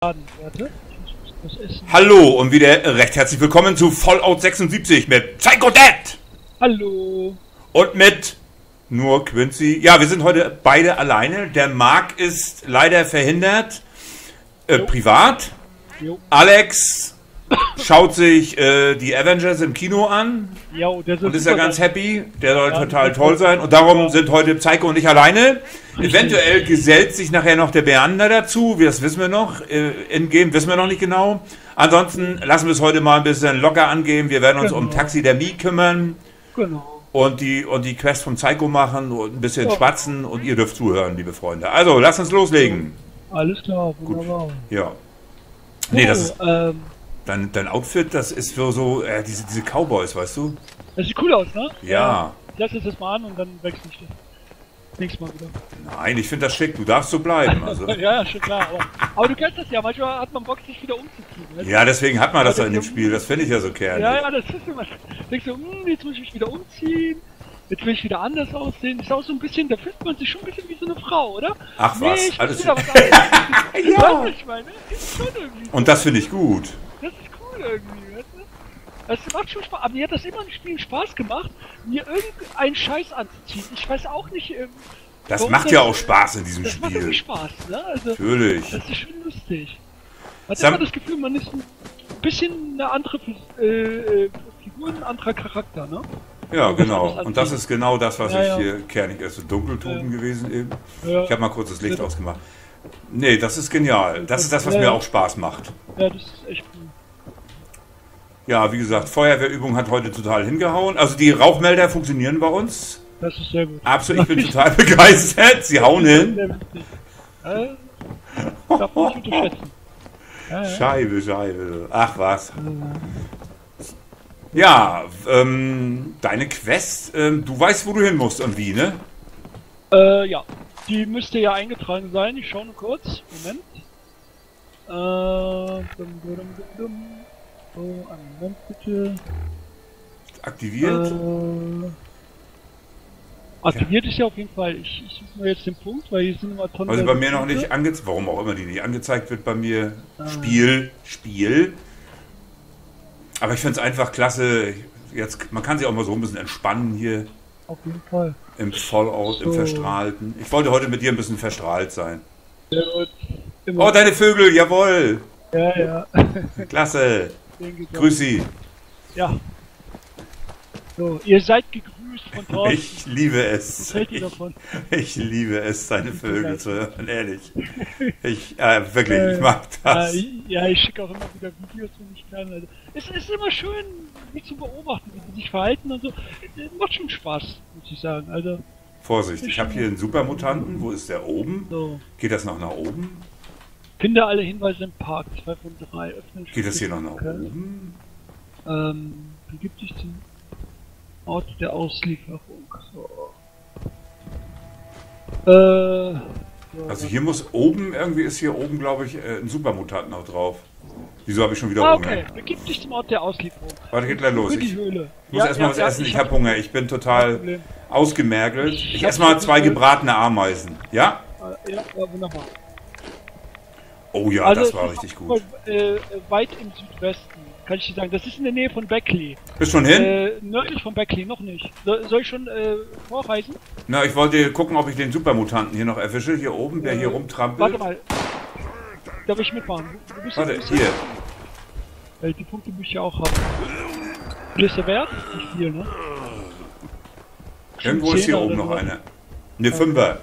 Warte, ich muss was essen. Hallo und wieder recht herzlich willkommen zu Fallout 76 mit Psycho Dad! Hallo! Und mit nur Quincy. Ja, wir sind heute beide alleine. Der Marc ist leider verhindert, privat. Jo. Alex schaut sich die Avengers im Kino an Jo, der und ist ja ganz happy. Der soll Ja, total toll sein. Und darum sind heute Psycho und ich alleine. Eventuell gesellt sich nachher noch der Beander dazu. Das wissen wir noch. In-game wissen wir noch nicht genau. Ansonsten lassen wir es heute mal ein bisschen locker angehen. Wir werden uns um Taxidermie kümmern. Genau. Und die Quest von Psycho machen und ein bisschen schwatzen und ihr dürft zuhören, liebe Freunde. Also, lasst uns loslegen. Alles klar, wunderbar. Ja. Nee, das ist... Dein Outfit, das ist für so, diese Cowboys, weißt du? Das sieht cool aus, ne? Ja. Lass uns das mal an und dann wechsle ich das. Nächstes Mal wieder. Nein, ich finde das schick, du darfst so bleiben. Also. Ja, schon klar. Aber du kennst das ja, manchmal hat man Bock, sich wieder umzuziehen. Weißt du? Ja, deswegen hat man das ja in dem Spiel, das finde ich ja so kernig. Ja, das ist immer. Denkst du, jetzt muss ich mich wieder umziehen. Jetzt will ich wieder anders aussehen. Ist auch so ein bisschen, da fühlt man sich schon ein bisschen wie so eine Frau, oder? Ach was, ich alles wieder was anderes. Ja. Weißt du, ich meine? Ist schon irgendwie so. Und das finde ich gut. Das ist cool irgendwie, weißt du? Das macht schon Spaß. Aber mir hat das immer im Spiel Spaß gemacht, mir irgendeinen Scheiß anzuziehen. Ich weiß auch nicht. Das macht ja auch Spaß in diesem das Spiel. Macht irgendwie Spaß, ne? Also, Natürlich. das ist schon lustig. Man hat immer das Gefühl, man ist ein bisschen eine andere Figur, ein anderer Charakter, ne? Ja, genau. Und das ist genau das, was ich ja. hier kernig ist. So Dunkeltoten gewesen eben. Ja. Ich habe mal kurz das Licht ausgemacht. Nee, das ist genial. Das ist das, was mir auch Spaß macht. Ja, das ist echt cool. Ja, wie gesagt, Feuerwehrübung hat heute total hingehauen. Also die Rauchmelder funktionieren bei uns. Das ist sehr gut. Absolut, ich bin total begeistert. Sie hauen hin. Darf man nicht unterschätzen. Scheibe. Ach was. Ja, deine Quest, du weißt, wo du hin musst und wie, ne? Ja. Die müsste ja eingetragen sein. Ich schaue nur kurz. Moment. Oh, einen Moment bitte. Aktiviert? Aktiviert ist ja auf jeden Fall. Ich suche mal jetzt den Punkt, weil hier sind immer Tonnen. Also bei mir noch nicht angezeigt, warum auch immer die nicht angezeigt wird bei mir. Spiel. Aber ich finde es einfach klasse. Jetzt, man kann sich auch mal so ein bisschen entspannen hier. Auf jeden Fall. Im Fallout, im Verstrahlten. Ich wollte heute mit dir ein bisschen verstrahlt sein. Sehr gut. Oh, deine Vögel, jawohl. Ja. Klasse. Grüß Sie. Ja. So, ihr seid gegrüßt von Thorsten. Ich liebe es. Was hält ihr davon? Ich liebe es, seine Vögel zu hören, ehrlich. Wirklich, ich mag das. Ja, ich schicke auch immer wieder Videos, wenn ich kann. Also, es ist immer schön, mich zu beobachten, wie sie sich verhalten und so. Macht schon Spaß, muss ich sagen. Also, Vorsicht, ich habe hier einen Supermutanten. Wo ist der oben? So. Geht das noch nach oben? Finde alle Hinweise im Park. 2 von 3. Öffnen. Geht das hier noch nach oben? Begibt sich zum Ort der Auslieferung. So. Also hier muss oben, irgendwie ist hier oben, glaube ich, ein Supermutant noch drauf. Wieso habe ich schon wieder Hunger? Okay, begib dich zum Ort der Auslieferung. Warte, geht gleich los. In die Höhle. Ich muss erstmal was essen, ich habe Hunger. Ich bin total ausgemergelt. Ich esse mal 2 gebratene Ameisen. Ja? Ja, wunderbar. Oh ja, also das war richtig gut. Weit im Südwesten, kann ich dir sagen. Das ist in der Nähe von Beckley. Bist schon hin? Nördlich von Beckley, noch nicht. Soll ich schon vorreisen? Na, ich wollte gucken, ob ich den Supermutanten hier noch erwische. Hier oben, der hier rumtrampelt. Warte mal. Darf ich mitfahren? Du bist Warte, hier. Die Punkte muss ich ja auch haben. Wie ist der Wert? Nicht viel, ne? Irgendwo ist hier oben noch einer. Ne, 5er.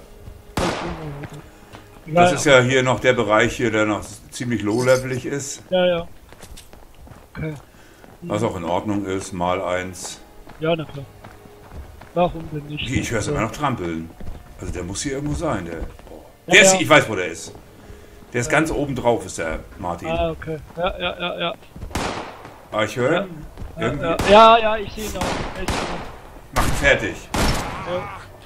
Das ist ja hier noch der Bereich hier, der noch ziemlich low-levelig ist. Ja. Okay. Was auch in Ordnung ist, mal 1. Ja, na klar. Warum denn nicht? Ich höre es immer noch trampeln. Also der muss hier irgendwo sein, der. Oh. Ja, Der ist, ich weiß, wo der ist. Der ist ganz oben drauf, ist der Martin. Ah, okay. Ja. Aber ich höre irgendwie. Ja, ich sehe ihn auch. Mach ihn fertig. Ja.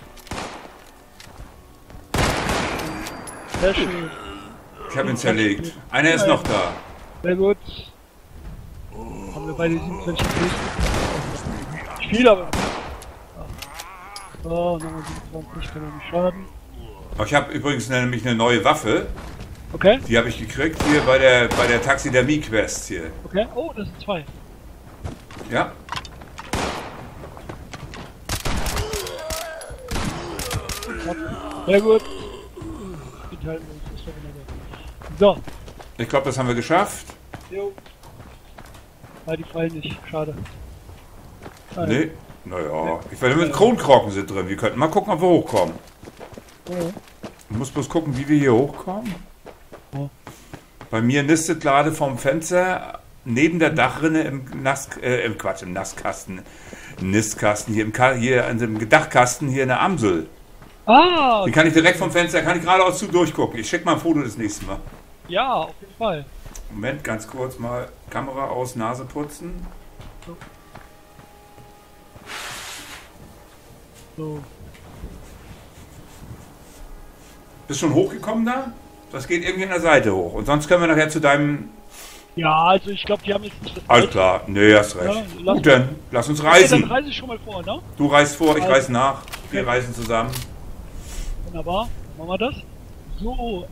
Sehr schön. Ich habe ihn zerlegt. Einer ist noch da. Sehr gut. Haben wir beide 27 Kills. Nicht viel, aber. So, nochmal 27, kann er nicht schaden. Ich habe übrigens nämlich eine neue Waffe. Okay, Die habe ich gekriegt hier bei der Taxidermie-Quest hier. okay. Oh, das sind 2. Ja. Sehr gut. Die teilen wir uns, ist doch wunderbar. Ich glaube, das haben wir geschafft. So. Jo. Ah, die fallen nicht. Schade. Ah, Nee. Naja, ich werde mit Kronkrocken sind drin. Wir könnten mal gucken, ob wir hochkommen. Ja. Ich muss bloß gucken, wie wir hier hochkommen. Ja. Bei mir nistet gerade vom Fenster neben der Dachrinne im Nistkasten hier an dem Dachkasten hier eine Amsel. Ah! Die kann ich direkt vom Fenster, kann ich geradeaus zu durchgucken. Ich schicke mal ein Foto das nächste Mal. Ja, auf jeden Fall. Moment, ganz kurz mal Kamera aus, Nase putzen. So. Bist schon hochgekommen da? Das geht irgendwie an der Seite hoch. Und sonst können wir nachher zu deinem... Ja, also ich glaube, die haben jetzt nicht das Alles klar, nee, hast recht. Ja, Gut, dann lass uns Okay, reisen. dann reise ich schon mal vor, ne? Du reist vor, ich Also- reise nach. Wir reisen zusammen. Wunderbar. Machen wir das. So,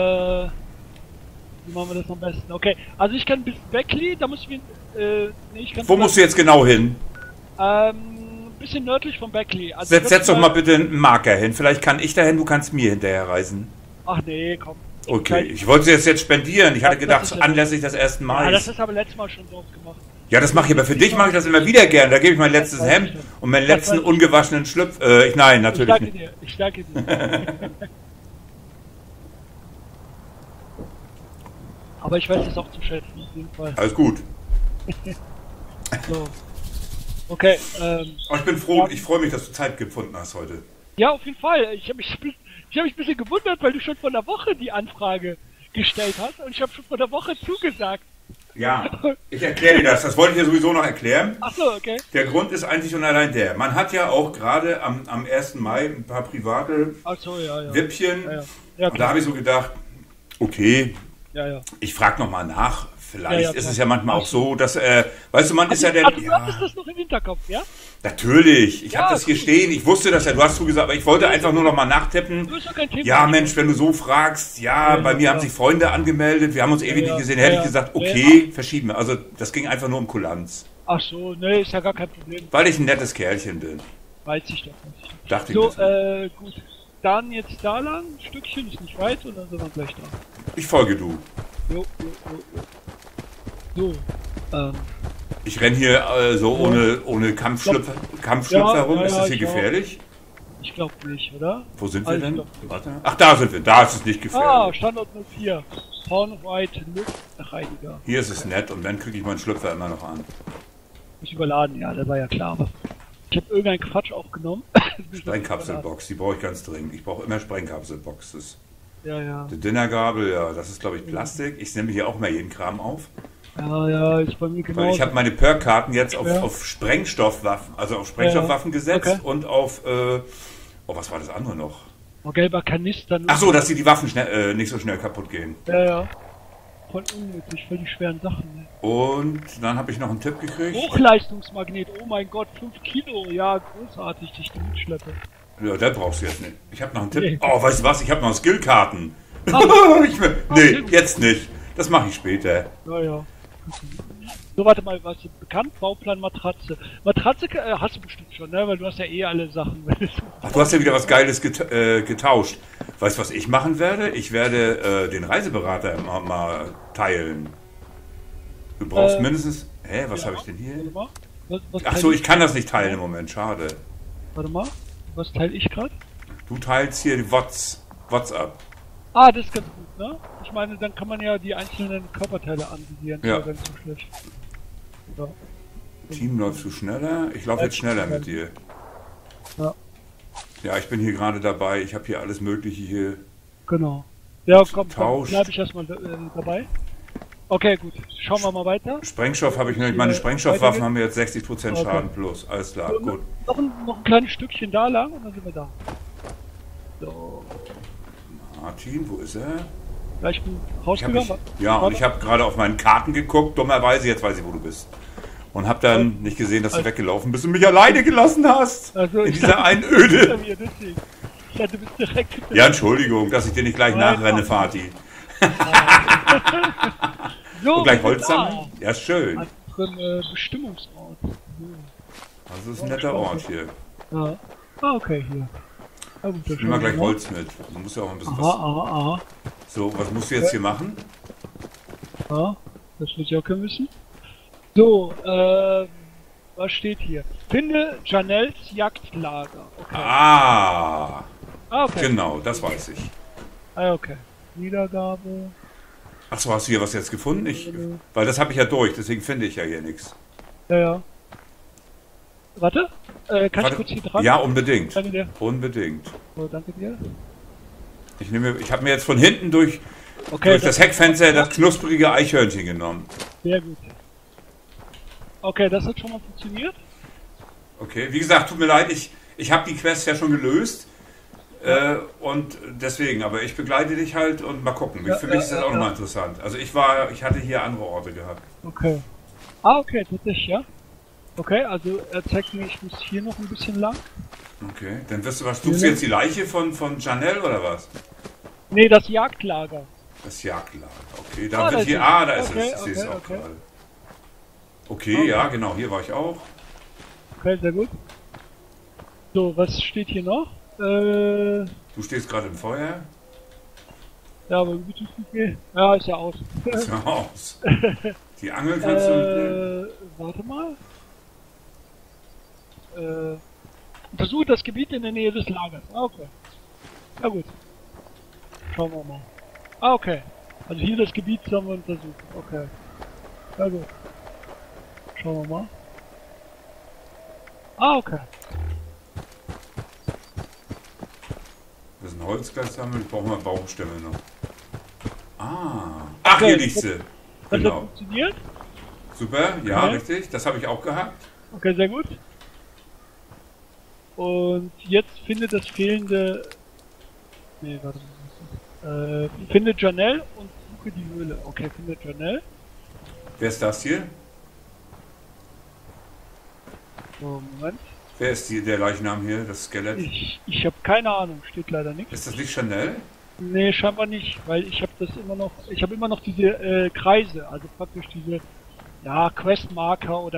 wie machen wir das am besten? Okay, also ich kann bis Beckley, da muss ich, nee, ich kann Wo musst du jetzt genau hin? bisschen nördlich von Beckley. Also Setz doch mal bitte einen Marker hin. Vielleicht kann ich dahin, du kannst mir hinterher reisen. Ach nee, komm. Okay, ich wollte es jetzt spendieren. Ich hatte Das gedacht, ist ja- anlässlich des 1. Ja, Mai. das ist aber letztes Mal schon so oft gemacht. Ja, das mache ich, aber für dich mache ich das immer wieder gern. Da gebe ich mein letztes Hemd und meinen letzten ungewaschenen Schlüpf. Nein, natürlich nicht. Ich danke dir. Aber ich weiß es auch zu schätzen, auf jeden Fall. Alles gut. So. Okay, Aber ich bin froh, ich freue mich, dass du Zeit gefunden hast heute. ja, auf jeden Fall. Ich habe mich ein bisschen gewundert, weil du schon vor einer Woche die Anfrage gestellt hast und ich habe schon vor einer Woche zugesagt. Ja, ich erkläre dir das. Das wollte ich dir sowieso noch erklären. Ach so, okay. Der Grund ist einzig und allein der. Man hat ja auch gerade am 1. Mai ein paar private Ach so, ja. Wippchen. Ja, ja, Und da habe ich so gedacht, okay, ja. ich frage nochmal nach. Vielleicht Ja, ist klar. es ja manchmal auch so, dass, weißt du, man ist ja der... Also, du Ja, hattest das noch im Hinterkopf, ja? natürlich. Ich Ja, habe das hier cool. stehen. Ich wusste das ja. Du hast zugesagt, aber ich wollte einfach nur noch mal nachtippen. Du hast doch kein Thema. Ja, Mensch, wenn du so fragst, ja, Ja, bei mir ja. haben sich Freunde angemeldet, wir haben uns ewig Ja, nicht gesehen, ja, hätte ja. ich gesagt, Ja, okay, verschieben wir. Also das ging einfach nur um Kulanz. Ach so, nee, ist ja gar kein Problem. Weil ich ein nettes Kerlchen bin. Weiß ich doch. Dachte So, ich mir. gut. Dann jetzt da lang, ein Stückchen, ist nicht weit und dann sind wir gleich da. Ich folge du. Jo. So, Ich renn hier so ohne Kampfschlüpfer Ja, herum. ja, Ist das hier ich auch. gefährlich? ich glaube nicht, oder? Wo sind wir Also, ich denn? glaub nicht. Warte. Ach, da sind wir. Da ist es nicht gefährlich. Ah, Standort 04. Horn White Luftreiniger. Hier ist es nett und dann kriege ich meinen Schlüpfer immer noch an. Ist überladen, ja, das war ja klar. Aber ich habe irgendeinen Quatsch aufgenommen. Sprengkapselbox, die brauche ich ganz dringend. Ich brauche immer Sprengkapselboxes. Ja. Die Dinnergabel, ja, das ist glaube ich Plastik. Ich nehme hier auch mal jeden Kram auf. Ja, ist bei mir Weil genau. ich habe meine Perk-Karten jetzt Ja. auf Sprengstoffwaffen, also auf Sprengstoffwaffen gesetzt Okay. und auf, was war das andere noch? gelber Kanister. Ach so, dass die Waffen nicht so schnell kaputt gehen. Ja. Voll unnötig, voll die schweren Sachen. Ne? Und dann habe ich noch einen Tipp gekriegt. Hochleistungsmagnet, oh mein Gott, 5 Kilo. Ja, großartig, die ich da mitschleppe. Ja, das brauchst du jetzt nicht. Ich habe noch einen Tipp. Nee. Oh, weißt du was? Ich habe noch Skillkarten. sehr Nee, gut. jetzt nicht. Das mache ich später. Ja. So, warte mal, was ist bekannt? Bauplan Matratze. Matratze hast du bestimmt schon, ne? Weil du hast ja eh alle Sachen. Ach, du hast ja wieder was Geiles getauscht. Weißt du, was ich machen werde? Ich werde den Reiseberater mal teilen. Du brauchst mindestens... Hä, was habe ich denn hier? Warte mal. Was Ach teil so, ich kann das nicht teilen im Moment. Schade. Warte mal, was teile ich gerade? Du teilst hier die WhatsApp. Ah, das ist ganz gut, ne? Ich meine, dann kann man ja die einzelnen Körperteile anvisieren. Ja. Das ist ganz so schlecht. Ja. Team, läufst du schneller? Ich laufe jetzt schneller mit dir. Ja. Ja, ich bin hier gerade dabei. Ich habe hier alles Mögliche hier. Genau. Ja, komm, Tauscht. bleib ich erstmal dabei. Okay, gut. Schauen wir mal weiter. Sprengstoff habe ich noch nicht. Meine Sprengstoffwaffen weitergeht? haben jetzt 60% Okay. Schaden plus. Alles klar, So, gut. noch ein kleines Stückchen da lang und dann sind wir da. So. Martin, wo ist er? Ja, ich bin Ich hab rausgegangen. mich, ja, und ich habe gerade auf meinen Karten geguckt. Dummerweise, jetzt weiß ich, wo du bist. Und habe dann nicht gesehen, dass du weggelaufen bist und mich alleine gelassen hast. Also, In ich dieser dachte, Einöde. deswegen. Ich dachte, du bist direkt. Ja, Entschuldigung, dass ich dir nicht gleich Nein, nachrenne, mach Vati. So, Und gleich wir sind Holz sammeln? Ja, da. schön. An unserem Bestimmungsort. So. Also das ist ein netter Ort hier. Ja. Ah, okay, hier. Ja, gut, Ich nehme mal gleich Holz mit. Man muss ja auch ein bisschen Aha, was... aha, aha. So, was musst du jetzt hier machen? Ja, das muss ich auch wissen. So, was steht hier? Finde Janels Jagdlager. Okay. Ah, Ah, okay. genau, das weiß ich. Ah, okay. Niedergabe. Achso, hast du hier was jetzt gefunden? Weil das habe ich ja durch, deswegen finde ich ja hier nichts. Ja, ja. Warte, kann ich Warte. kurz hier dran? Ja, unbedingt. Danke dir. Unbedingt. So, danke dir. Ich habe mir jetzt von hinten durch Okay, das Heckfenster das knusprige Eichhörnchen genommen. sehr gut. Okay, das hat schon mal funktioniert. Okay, wie gesagt, tut mir leid, ich habe die Quest ja schon gelöst. Und deswegen, aber ich begleite dich halt und mal gucken. Ja, Für mich ist das auch nochmal interessant. Also ich hatte hier andere Orte gehabt. Okay. Ah, okay, tatsächlich, ja. Okay, also er zeigt mir, ich muss hier noch ein bisschen lang. Okay, dann wirst du was. Suchst du jetzt die Leiche von Janelle oder was? Nee, das Jagdlager. Das Jagdlager, okay. Da da wird hier. ist Ah, da ist okay, es. Ich sehe es auch okay. gerade. Okay, ja, genau, hier war ich auch. Okay, sehr gut. So, was steht hier noch? Du stehst gerade im Feuer. Ja, aber wie tut es nicht? Ja, ist ja aus. Sieht ja aus. Die Angel kannst du. Warte mal. Untersuche das Gebiet in der Nähe des Lagers. Ah, okay. Ja gut. Schauen wir mal. Ah, okay. Also hier das Gebiet sollen wir untersuchen. Okay. Ja gut. Schauen wir mal. Ah, okay. Das ist ein Holzglas sammeln. Ich brauche mal Baumstämme noch. Ah. Ach, Okay, hier liegt sie. Das hat Genau. funktioniert. Super, ja, Okay. richtig. Das habe ich auch gehabt. Okay, sehr gut. Und jetzt finde das fehlende... Nee, warte mal. Finde Janelle und suche die Höhle. Okay, finde Janelle. Wer ist das hier? So, Moment. Wer ist der Leichnam hier, das Skelett? Ich habe keine Ahnung, steht leider nichts. Ist das nicht Chanel? Nee, scheinbar nicht, weil ich habe das immer noch... Ich habe immer noch diese Kreise, also praktisch diese... Ja, Quest-Marker oder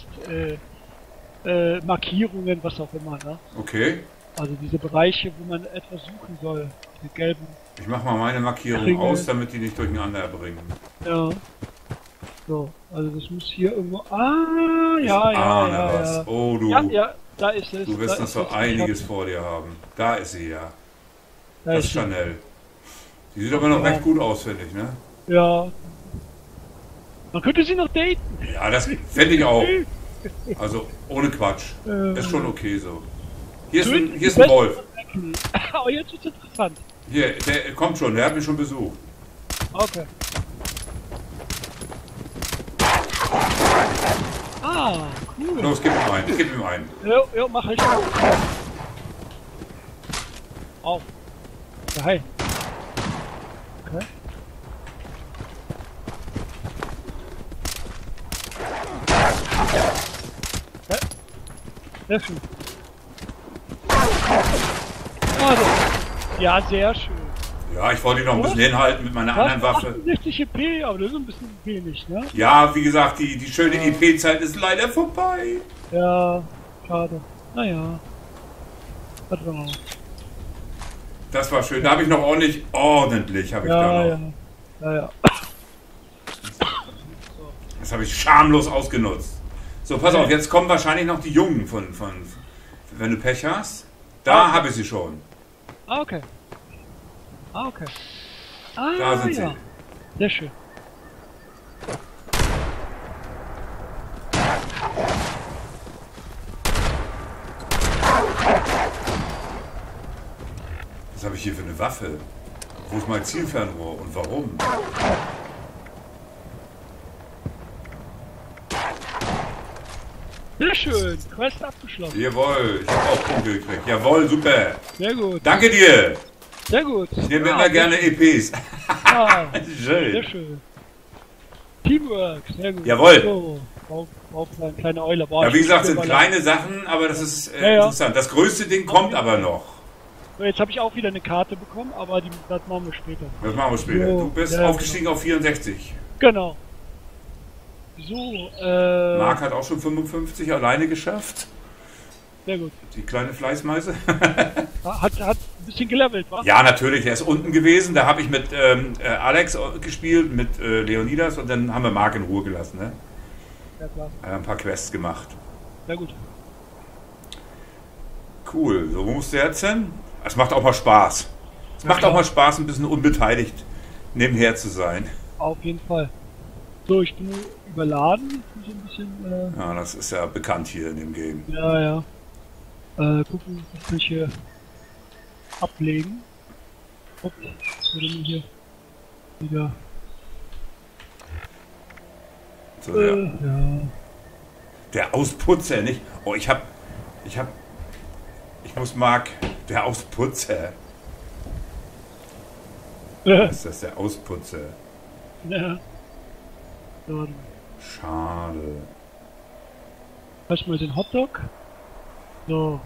Quest-Markierungen, was auch immer, ne? Okay. Also diese Bereiche, wo man etwas suchen soll. Die gelben. Ich mache mal meine Markierung Kringel. aus, damit die nicht durcheinander bringen. Ja. So, also das muss hier irgendwo. Ah, ja, Ich ja, ahne ja, was. ja. Oh, du. Ja, ja, da ist es. Du wirst da noch ist so es. einiges Ich vor dir haben. Da ist sie ja. hab- da Das ist ist sie. Chanel. Die sieht aber noch Ja. recht gut aus, finde ich, ne? Ja. Man könnte sie noch daten. Ja, das fände ich auch. Also, ohne Quatsch. Ähm, Ist schon okay so. Hier ist Schön, ein, hier ist die ein Wolf. besten- Oh, jetzt wird's interessant. Hier, der kommt schon, der hat mich schon besucht. Okay. Ah, cool. Los, gib ihm einen. Gib ihm einen. Ja, mach ich. Auf. Ja, hi. Okay. Ja. Sehr schön. Also. Ja, sehr schön. Ja, ich wollte ihn noch ein bisschen hinhalten mit meiner anderen Waffe. 68 EP, aber das ist ein bisschen wenig, ne? Ja, wie gesagt, die schöne EP-Zeit ist leider vorbei. Ja, schade. Naja. Warte mal. Das war schön. Da habe ich noch ordentlich habe ich da Ja, noch. ja. Ja, ja. Das habe ich schamlos ausgenutzt. So, pass auf, jetzt kommen wahrscheinlich noch die Jungen von wenn du Pech hast. Da habe ich sie schon. Ah, okay. Ah, okay. Ah, Da sind ja. sie. Sehr schön. Was habe ich hier für eine Waffe? Wo ist mein Zielfernrohr und warum? Sehr schön. Quest abgeschlossen. Jawohl, ich habe auch Punkte gekriegt. Jawohl, super. Sehr gut. Danke dir. Sehr gut. Ich nehme immer gerne EPs. Ah, sehr Schön. schön. Teamwork. Sehr gut. Jawohl. So, auf eine kleine Eule. Boah, Ja, wie ich gesagt, sind spiel mal kleine Sachen, aber das ist Ja, ja. interessant. Das größte Ding kommt aber noch. So, jetzt habe ich auch wieder eine Karte bekommen, aber das machen wir später. Das machen wir später. So, Du bist ja, aufgestiegen auf 64. Genau. So, Marc hat auch schon 55 alleine geschafft. sehr gut. Die kleine Fleißmeise. Hat ein bisschen gelevelt, wa? Ja, natürlich. Er ist unten gewesen. Da habe ich mit Alex gespielt, mit Leonidas und dann haben wir Marc in Ruhe gelassen. Ne? Ja, klar. Ein paar Quests gemacht. Sehr gut. Cool. So, wo musst du jetzt hin? Es macht auch mal Spaß. Es macht klar. auch mal Spaß, ein bisschen unbeteiligt nebenher zu sein. Auf jeden Fall. So, ich bin überladen. Ich muss ein bisschen, Ja, das ist ja bekannt hier in dem Game. ja. Gucken, was kann ich hier ablegen. Ups, wurde mir hier wieder. So, ja. Ja. Der Ausputzer, nicht? Oh, ich muss Marc, der Ausputzer. Was ist das, der Ausputzer? Ja. So, Schade. lass mal den Hotdog. So.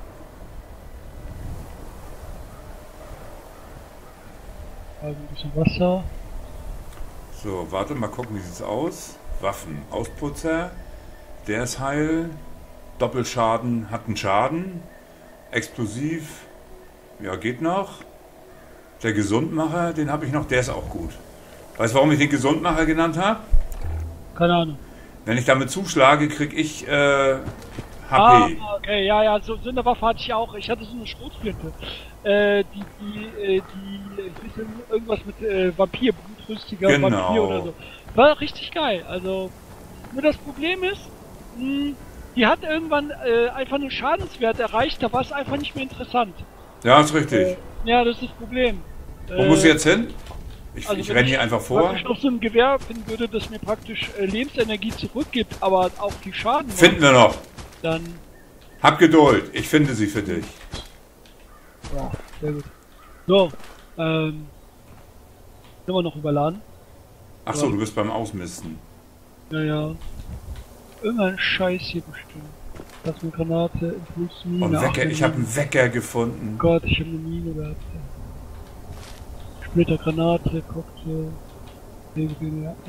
Also ein bisschen Wasser. So, warte, mal gucken, wie sieht's aus. Waffen, Ausputzer, der ist heil. Doppelschaden hat einen Schaden. Explosiv, ja, geht noch. Der Gesundmacher, den habe ich noch, der ist auch gut. Weißt du, warum ich den Gesundmacher genannt habe? Keine Ahnung. Wenn ich damit zuschlage, krieg ich HP. Okay, ja, so eine Waffe hatte ich auch. Ich hatte so eine Schrotflinte. Die bisschen irgendwas mit Vampir, blutrünstiger Genau. Vampir oder so. War richtig geil. Also, nur das Problem ist, die hat irgendwann einfach einen Schadenswert erreicht, da war es einfach nicht mehr interessant. Ja, ist richtig. Ja, das ist das Problem. Wo muss ich jetzt hin? Ich Also wenn renne hier einfach vor. Wenn ich noch so ein Gewehr finden würde, das mir praktisch Lebensenergie zurückgibt, aber auch die Schaden macht, Finden wir noch. dann... Hab Geduld, ich finde sie für dich. Ja, sehr gut. So, sind wir noch überladen? Ach so, du bist beim Ausmisten. Ja. Irgendein Scheiß hier bestimmt. Das ist eine Granate, Impuls, Mine. Und Wecker, Ach, ich habe einen Wecker gefunden. Gott, ich habe eine Mine gehabt. Splitter, Granate, Cocktail. Lebensmittel, ja.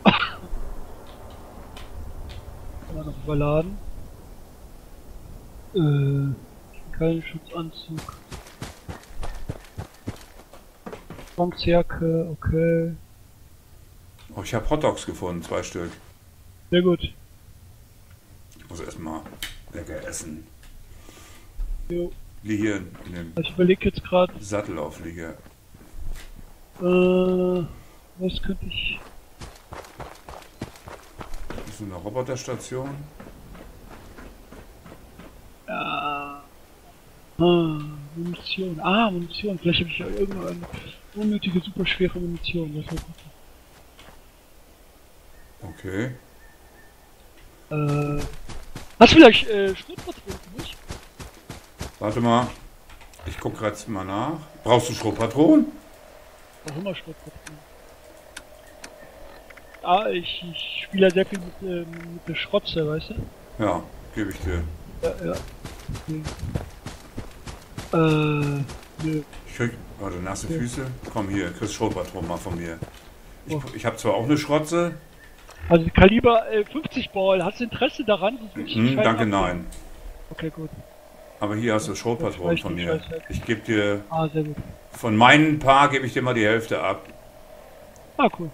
Kann man noch überladen. Kein Schutzanzug. Zwangsjacke, okay. Oh, ich habe Hotdogs gefunden, 2 Stück. Sehr gut. Ich muss erstmal lecker essen. Jo. Liege hier in dem Ich überlege jetzt gerade, Sattelauflieger. was könnte ich... Das ist eine Roboterstation. Munition. Munition. Vielleicht habe ich ja irgendeine unnötige, super schwere Munition. Lass mal gucken. Okay. Hast du vielleicht Schrotpatronen für mich? Warte mal. Ich gucke gerade mal nach. Brauchst du Schrotpatronen? Auch immer Schrotpatronen. Ich spiele ja sehr viel mit der Schrotze, weißt du? Ja, gebe ich dir. Ja. Okay. Nö. Ich krieg, warte, nasse Füße. Komm hier, kriegst Schrotpatronen mal von mir. Oh. Ich habe zwar auch eine Schrotze. Also Kaliber 50 Ball. Hast du Interesse daran? Sonst würde ich die Scheibe Danke, abgeben. nein. Okay, gut. Aber hier hast du Schrotpatronen von mir. Ich gebe dir, Sehr gut. von meinen paar gebe ich dir mal die Hälfte ab. Cool.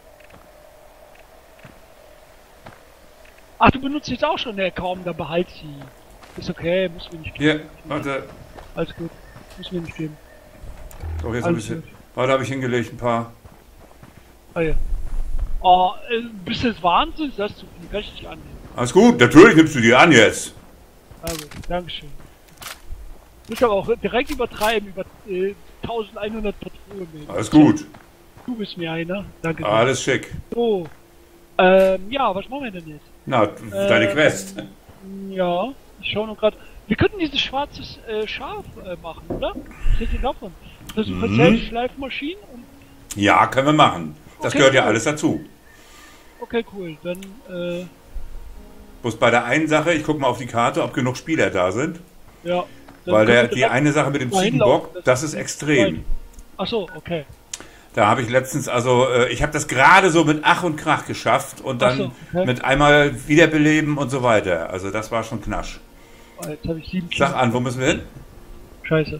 Ach, du benutzt jetzt auch schon? Ne, kaum, dann behalt sie. Ist okay, muss mir nicht geben. Hier, warte. Alles gut, muss mir nicht geben. Doch, jetzt habe Alles ich, gut. warte, habe ich hingelegt ein paar. Ja. Oh, bist du jetzt Wahnsinn? Das ist zu viel, kann ich nicht annehmen. Alles gut, natürlich nimmst du die an jetzt. Also, Dankeschön. Du musst aber auch direkt übertreiben, über 1100 Patronen nehmen. Alles gut. Du bist mir einer. Danke dir. Alles schick. So. Ja, was machen wir denn jetzt? Na, deine Quest. Ja, ich schaue nur gerade. Wir könnten dieses schwarzes Schaf machen, oder? Was hält ihr davon? Das ist Selbstschleifmaschinen und... Ja, können wir machen. Das Okay, gehört ja cool. alles dazu. Okay, cool. Dann, Bloß bei der einen Sache, ich gucke mal auf die Karte, ob genug Spieler da sind. ja. Dann Weil können wir die direkt eine Sache mit dem mal Ziegenbock, hinlaufen. das ist extrem. Ach so, okay. Da habe ich letztens, also ich habe das gerade so mit Ach und Krach geschafft und dann Ach so, okay. mit einmal wiederbeleben und so weiter. Also das war schon Knasch. Oh, jetzt habe ich 7 Kilo. Sag an, wo müssen wir hin? Scheiße.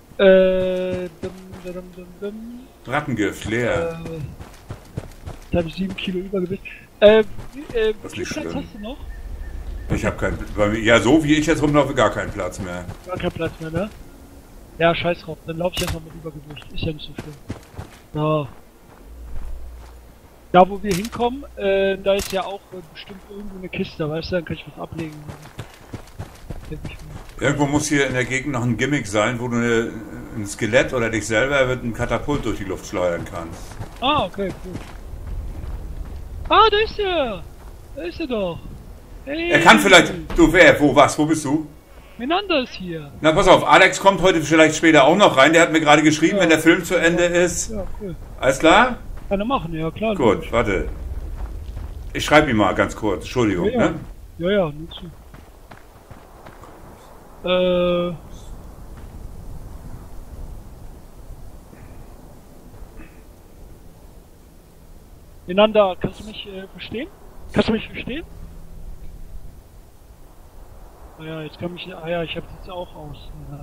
Rattengift, leer. Jetzt habe ich 7 Kilo Übergewicht. Das ist Wie nicht viel Platz schlimm. hast du noch? Ich habe keinen, ja so wie ich jetzt rumlaufe, gar keinen Platz mehr. Gar kein Platz mehr, ne? Ja, scheiß drauf. Dann laufe ich erstmal mit Übergewicht. Ist ja nicht so schlimm. So. Da, wo wir hinkommen, da ist ja auch bestimmt irgendwo eine Kiste, weißt du? Dann kann ich was ablegen. Denk ich mal. Irgendwo muss hier in der Gegend noch ein Gimmick sein, wo du ein Skelett oder dich selber mit einem Katapult durch die Luft schleudern kannst. Ah, okay, cool. Ah, da ist er! Da ist er doch! Hey! Er kann vielleicht, du wer, wo, was, wo bist du? Menander ist hier! Na pass auf, Alex kommt heute vielleicht später auch noch rein, der hat mir gerade geschrieben, Ja. wenn der Film zu Ende ist. Ja, cool. Alles klar? Kann er machen, ja klar. Gut, warte. Ich schreibe ihm mal ganz kurz, Entschuldigung, Ja, ne? ja, nur zu. Menander, kannst du mich verstehen? Kannst du mich verstehen? Ah ja, jetzt kann mich. Ah ja, ich habe jetzt auch aus.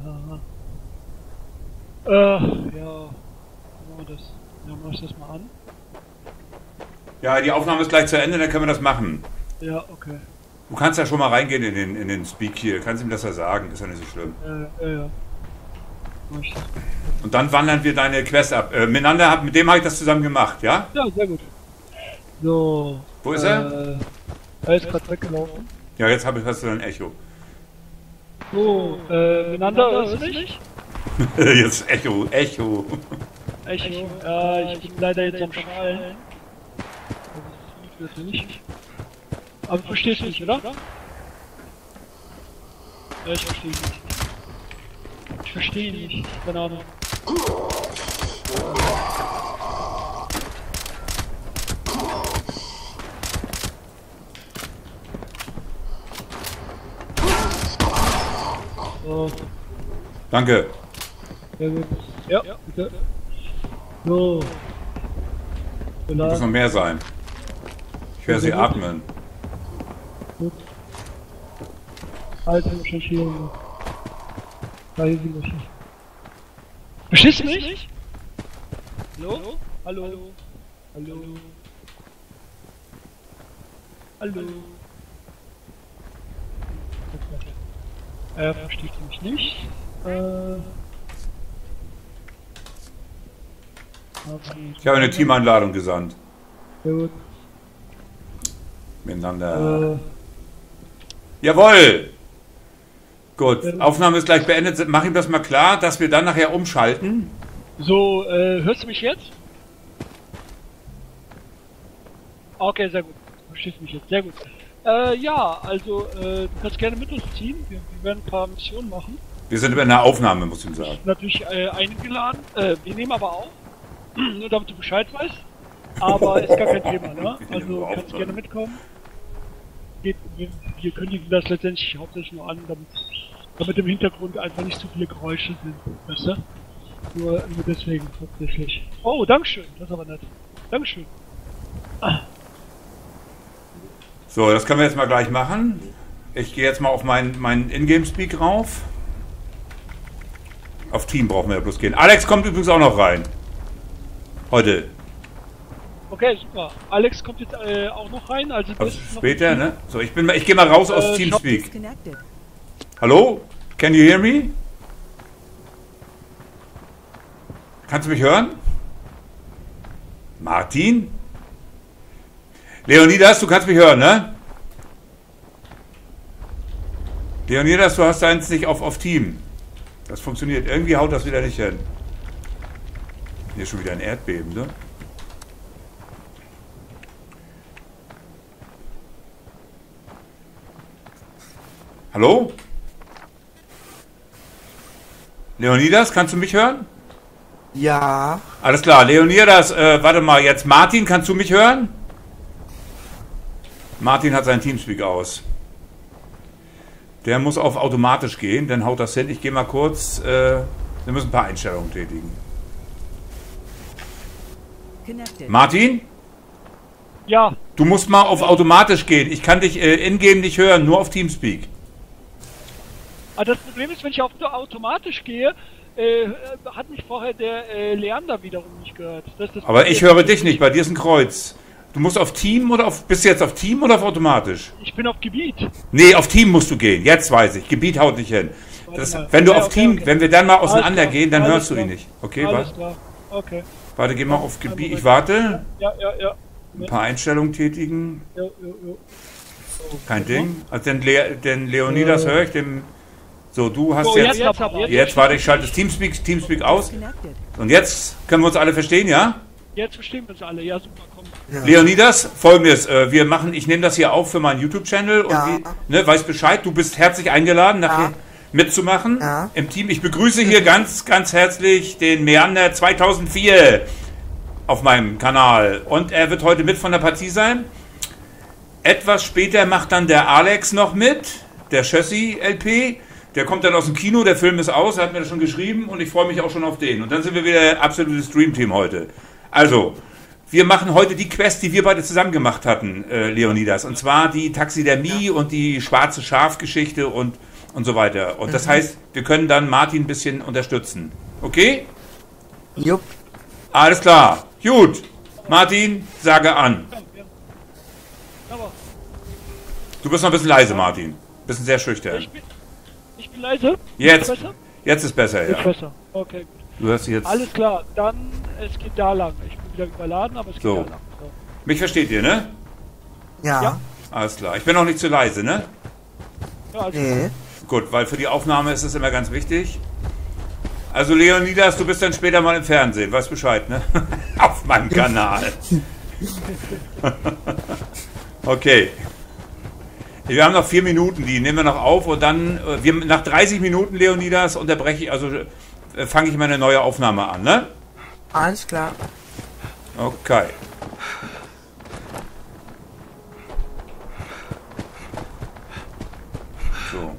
Ja, machen wir das. Ja, mach ich das mal an. Ja, die Aufnahme ist gleich zu Ende, dann können wir das machen. Ja, okay. Du kannst ja schon mal reingehen in den Speak hier, kannst ihm das ja sagen, ist ja nicht so schlimm. Ja. Mach ich das. Und dann wandern wir deine Quest ab. Menander, mit dem habe ich das zusammen gemacht, ja? Ja, sehr gut. So. Wo ist er? Er ist gerade weggelaufen. Ja, jetzt hast du ein Echo. So, Menander, hörst du mich? Jetzt Echo. Echo. Ja, ich bin leider jetzt am Schalen. Das ist nicht. Aber du verstehst mich, oder? Ja, ich verstehe nicht. Ich verstehe nicht. Keine Ahnung. So, Danke. sehr gut. Ja, bitte. So. Muss noch mehr sein. Ich höre sie atmen. Gut. Alter, schon hier. Da hier sind wir schon. Verstehst du mich? Hallo? Hallo? Hallo? Hallo? Versteht mich nicht. Ich habe eine Teameinladung gesandt. Sehr gut. Miteinander. Jawohl! Gut, Aufnahme ist gleich beendet. Mach ihm das mal klar, dass wir dann nachher umschalten. So, hörst du mich jetzt? Okay, sehr gut. Verstehst mich jetzt, sehr gut. Ja, also, du kannst gerne mit uns ziehen. Wir werden ein paar Missionen machen. Wir sind über eine Aufnahme, muss ich sagen. Natürlich eingeladen. Wir nehmen aber auch. Nur damit du Bescheid weißt. Aber ist gar kein Thema, ne? Also kannst gerne mitkommen. Wir kündigen das letztendlich hauptsächlich nur an, damit im Hintergrund einfach nicht zu viele Geräusche sind. Weißt du? Nur deswegen hauptsächlich. Oh, Dankeschön. Das ist aber nett. Dankeschön. So, das können wir jetzt mal gleich machen. Ich gehe jetzt mal auf meinen Ingame-Speak rauf. Auf Team brauchen wir ja bloß gehen. Alex kommt übrigens auch noch rein. Heute. Okay, super. Alex kommt jetzt auch noch rein. Also Später, ne? So, ich gehe mal raus aus Teamspeak. Disconnected. Hallo? Can you hear me? Kannst du mich hören? Martin? Leonidas, du kannst mich hören, ne? Leonidas, du hast eins nicht auf Team. Das funktioniert. Irgendwie haut das wieder nicht hin. Hier ist schon wieder ein Erdbeben, ne? Hallo? Leonidas, kannst du mich hören? Ja, Alles klar, Leonidas, warte mal, jetzt Martin, kannst du mich hören? Martin hat sein Teamspeak aus. Der muss auf automatisch gehen, dann haut das hin. Ich gehe mal kurz. Wir müssen ein paar Einstellungen tätigen. Martin? Ja, Du musst mal auf automatisch gehen. Ich kann dich in-game nicht hören, nur auf Teamspeak. aber das Problem ist, wenn ich auf automatisch gehe, hat mich vorher der Leander wiederum nicht gehört. Das ist das Aber Problem. ich höre dich nicht, bei dir ist ein Kreuz. Du musst auf Team oder auf. Bist du jetzt auf Team oder auf automatisch? Ich bin auf Gebiet. Nee, auf Team musst du gehen. Jetzt weiß ich. Gebiet haut nicht hin. Das, wenn du Okay, auf okay, Team, okay. wenn wir dann mal auseinander Alles klar, gehen, dann alles hörst du ihn klar. nicht. Okay, Alles warte. klar. Okay. Warte, geh mal auf Gebiet. Moment. Ich warte. Ja. Ein paar Einstellungen tätigen. Jo. Kein Ding. Also den Leonidas höre ich. So, du hast So, jetzt. jetzt Warte, ich schalte das Teamspeak aus. Und jetzt können wir uns alle verstehen, ja? Jetzt verstehen wir uns alle. Ja, super, komm. Ja. Leonidas, folgendes, ich nehme das hier auf für meinen YouTube-Channel und Ja. weißt Bescheid, du bist herzlich eingeladen, nachher Ja. mitzumachen Ja. im Team. Ich begrüße hier ganz, ganz herzlich den Meander 2004 auf meinem Kanal und er wird heute mit von der Partie sein. Etwas später macht dann der Alex noch mit, der Chassis-LP. Der kommt dann aus dem Kino, der Film ist aus, er hat mir das schon geschrieben und ich freue mich auch schon auf den. Und dann sind wir wieder absolutes Stream-Team heute. Also, wir machen heute die Quest, die wir beide zusammen gemacht hatten, Leonidas. Und zwar die Taxidermie und die schwarze Schafgeschichte und so weiter. Und das heißt, wir können dann Martin ein bisschen unterstützen. Okay? Jupp. Alles klar. Gut. Martin, sage an. Aber Du bist noch ein bisschen leise, Martin. Bisschen sehr schüchtern. ich bin leise. Jetzt. Ist besser? Jetzt ist besser, Ist ja. besser. Okay, gut. Du hörst jetzt. Alles klar. Dann, es geht da lang. Ich bin wieder überladen, aber es geht So. da lang. So. Mich versteht ihr, ne? Ja. Ja. Alles klar. Ich bin noch nicht zu leise, ne? Ja, also, Nee. Gut, weil für die Aufnahme ist es immer ganz wichtig. Also Leonidas, du bist dann später mal im Fernsehen, weißt Bescheid, ne? Auf meinem Kanal. Okay. Wir haben noch 4 Minuten, die nehmen wir noch auf und dann, nach 30 Minuten, Leonidas, unterbreche ich, fange ich meine neue Aufnahme an, ne? Alles klar. Okay. So.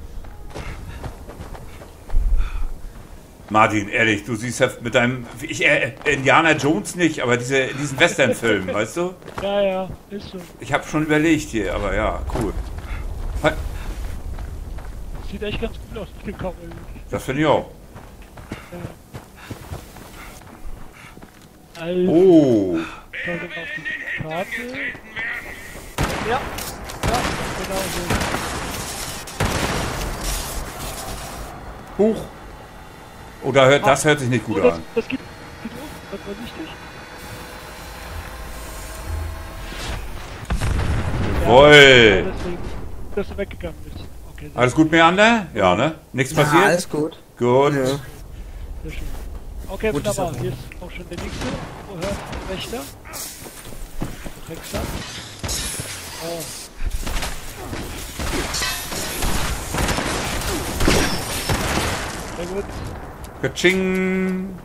Martin, ehrlich, du siehst ja mit deinem, Indiana Jones nicht, aber diesen Western-Film, weißt du? ja, ist so. Ich habe schon überlegt hier, aber ja, cool. Sieht echt ganz gut aus mit dem Kabel. Das finde ich auch. Also, Oh, schau dann auf die Karte. Ja, genau so. Huch. Oh, das hört sich nicht gut Oh, an. das geht los, das war wichtig. Jawohl. Deswegen, dass er weggegangen ist. Okay, sehr, Alles gut, Meander? Ja, ne? Nichts Ja, passiert? alles gut. Gut. Ja. sehr schön. Okay, Gute wunderbar. Sache. Hier ist auch schon der nächste. Woher? Rechter. Rechter. Oh. Sehr gut. Kaching.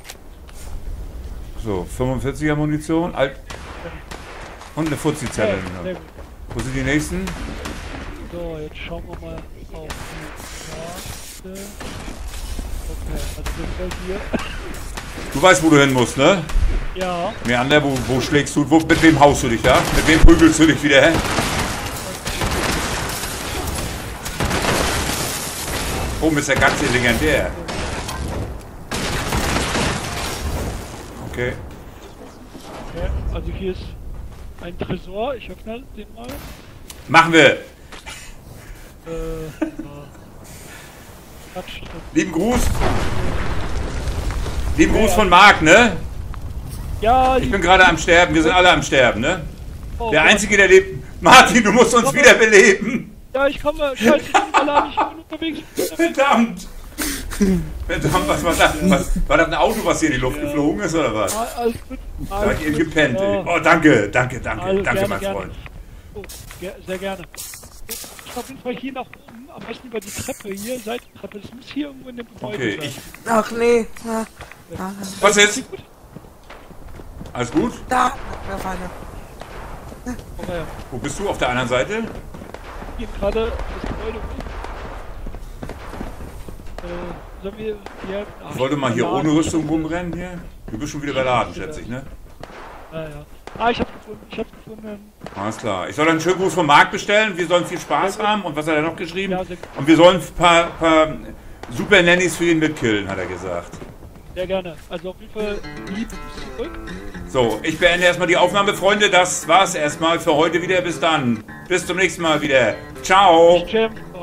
So, 45er Munition. Und eine Fuzzi-Zelle. Ja, sehr gut. Wo sind die nächsten? So, jetzt schauen wir mal auf die Karte. Okay, also sind wir hier. Du weißt, wo du hin musst, ne? Ja, Meander, wo schlägst du? Mit wem haust du dich da? Mit wem prügelst du dich wieder, hä? Oh, Mr. Gatze, legendär. Okay. okay. Also hier ist ein Tresor. Ich öffne den mal. Machen wir. Quatsch. Lieben Gruß. Lieben Gruß von Marc, ne? Ja, Ich bin gerade am Sterben. Wir sind alle am Sterben, ne? oh Der Gott. Einzige, der lebt. Martin, du musst uns wieder beleben. Ja, ich komme. Scheiße, ich bin überladen. Ich bin unterwegs. Verdammt. Verdammt, was war das? War das ein Auto, was hier in die Luft geflogen ist, oder was? Alles gut. Da Alles hat ihr gut. gepennt. Ja. Oh, danke, Also, mein gerne. Freund. Oh, sehr gerne. Ich auf jeden Fall hier nach oben, am besten über die Treppe hier, Seitentreppe. Das muss hier irgendwo in dem Gebäude Okay, sein. Ach nee. Was ist? Sieht gut. Alles gut? Da. Da war einer. Komm her. Wo bist du? Auf der anderen Seite? Hier gerade das Gebäude hoch. Sollen wir hier... Ich wollte mal hier ohne Rüstung rumrennen hier. Du bist schon wieder überladen, schätze ich, ne? Ja, ja. Ah, ich hab's gefunden. Alles klar. Ich soll einen schönen Gruß vom Markt bestellen. Wir sollen viel Spaß haben. Und was hat er noch geschrieben? Ja, sehr gut. Und wir sollen ein paar Super Nannies für ihn mitkillen, hat er gesagt. Sehr gerne. Also auf jeden Fall lieb zurück. So, ich beende erstmal die Aufnahme, Freunde. Das war's erstmal für heute wieder. Bis dann. Bis zum nächsten Mal wieder. Ciao. Tschüss.